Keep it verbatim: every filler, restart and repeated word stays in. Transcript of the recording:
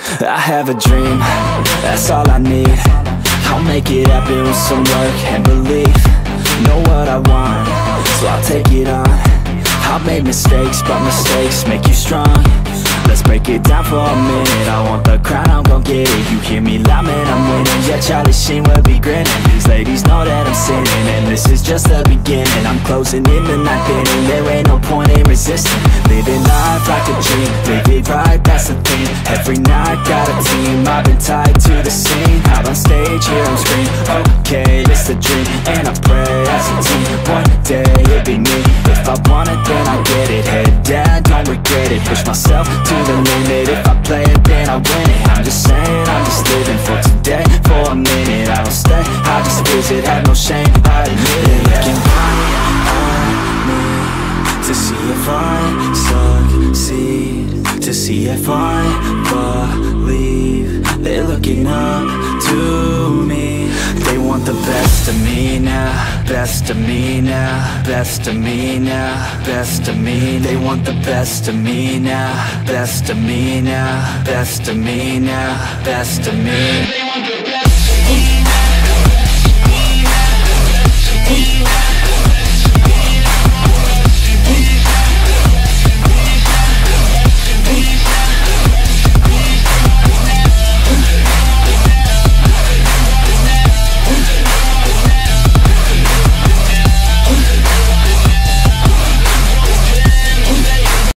I have a dream, that's all I need. I'll make it happen with some work and belief. Know what I want, so I'll take it on. I've made mistakes, but mistakes make you strong. Let's break it down for a minute. I want the crown, I'm gon' get it. You hear me loud, man, I'm winning. Yeah, Charlie Sheen will be grinning. These ladies know that I'm sinning, and this is just the beginning. I'm closing in the ninth inning. There ain't no point in resisting. Living life like a dream, live it right, that's the thing. Every night, got a team, I've been tied to the scene. Out on stage, here I'm scream. Okay, it's the dream, and I pray as a team. One day, it'll be me. If I want it, then I get it. Head down, don't regret it. Push myself to the limit. If I play it, then I win it. I'm just saying, I'm just living for today. For a minute, I don't stay, I just visit. Have no shame, I admit it. Looking right at me to see if I succeed, to see if I believe. They're looking up to me. They want the best of me now, best of me now, best of me now, best of me. They want the best of me now, best of me now, best of me now, best of me.